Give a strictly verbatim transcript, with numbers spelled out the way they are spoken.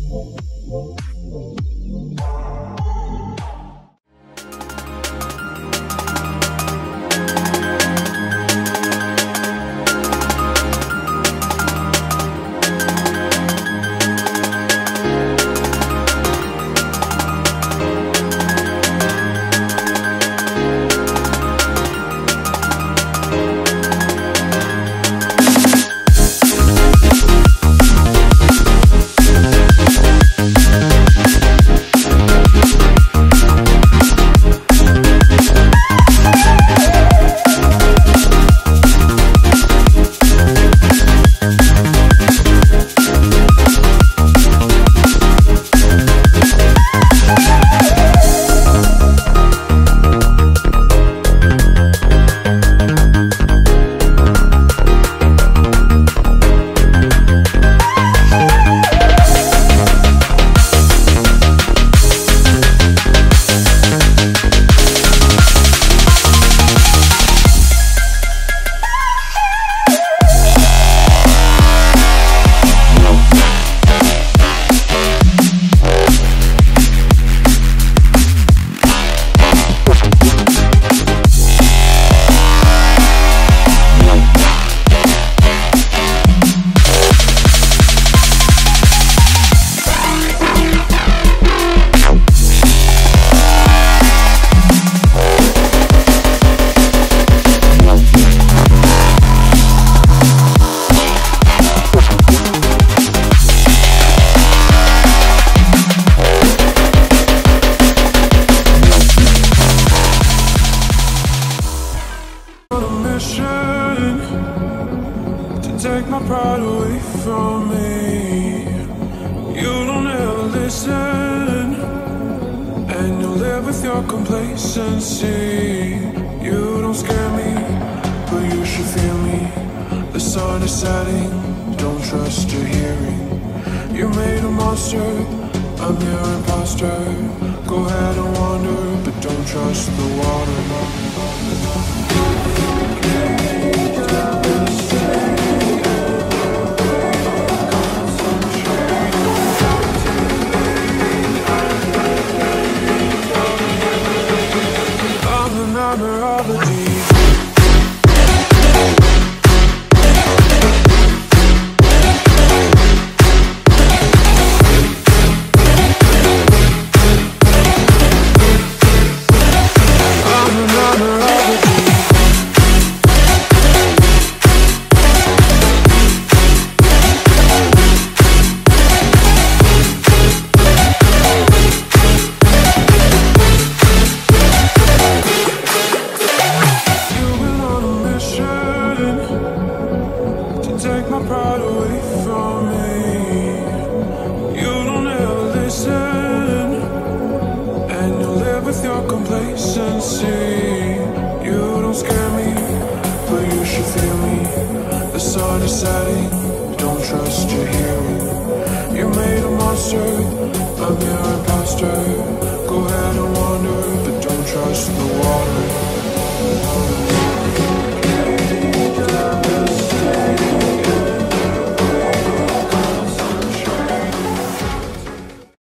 take my pride away from me. You don't ever listen, and you live with your complacency. You don't scare me, but you should feel me. The sun is setting, don't trust your hearing. You made a monster, I'm your imposter. Go ahead and wander, but don't trust the water. I'm the nightmare of the deep. Take my pride away from me. You don't ever listen, and you live with your complacency. You don't scare me, but you should feel me. The sun is setting, don't trust your hearing. You made a monster, I'm your imposter. Go ahead and wander, but don't trust the water.